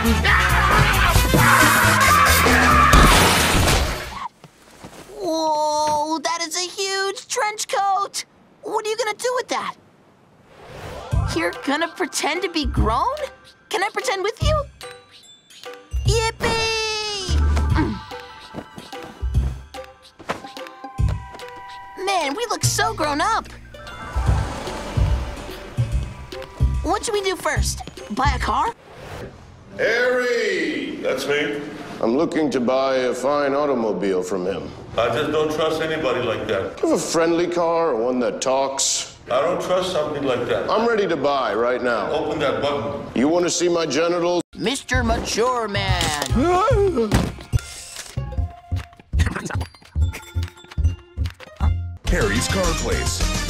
Whoa, that is a huge trench coat! What are you gonna do with that? You're gonna pretend to be grown? Can I pretend with you? Yippee! Man, we look so grown up. What should we do first? Buy a car? Harry! That's me. I'm looking to buy a fine automobile from him. I just don't trust anybody like that. Do you have a friendly car or one that talks? I don't trust something like that. I'm ready to buy right now. Open that button. You want to see my genitals? Mr. Mature Man. Harry's Car Place.